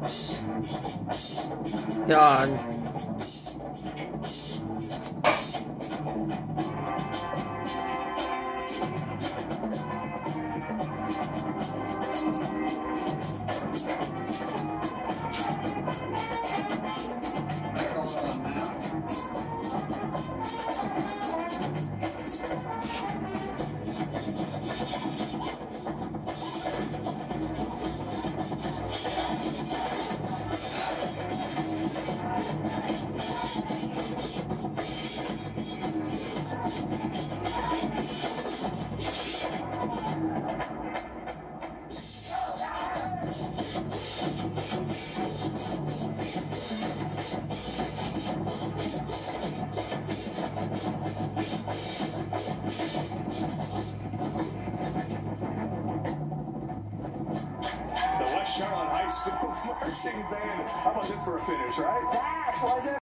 Yan. Charlotte High School marching band. How about this for a finish, right? That was a